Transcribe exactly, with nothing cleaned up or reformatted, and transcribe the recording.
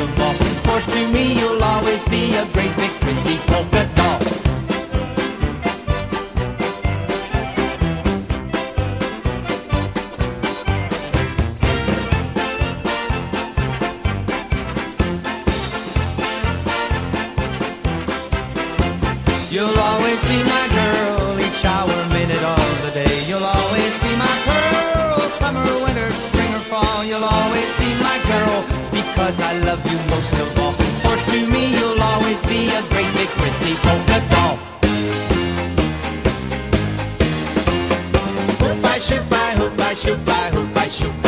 of all. For to me you'll always be a great big pretty polka doll. You'll always be my girl, each hour, minute of the day. You'll always be my pearl, summer, winter, spring or fall. You'll always be my girl, because I love you most of all. For to me you'll always be a great big pretty polka doll. Hoop I shoot by, hoop I shoot by, hoop I shoot.